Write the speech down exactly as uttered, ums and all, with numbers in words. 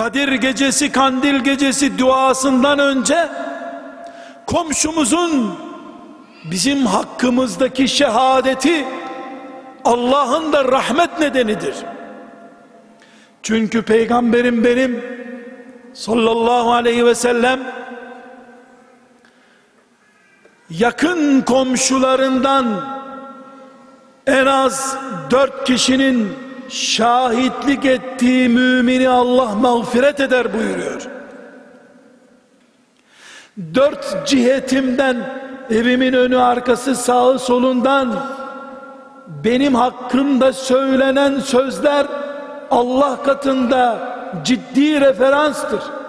Kadir gecesi, Kandil gecesi duasından önce komşumuzun bizim hakkımızdaki şehadeti Allah'ın da rahmet nedenidir. Çünkü peygamberim benim sallallahu aleyhi ve sellem yakın komşularından en az dört kişinin şahitlik ettiği mümini Allah mağfiret eder buyuruyor. Dört cihetimden, evimin önü arkası sağı solundan benim hakkımda söylenen sözler Allah katında ciddi referanstır.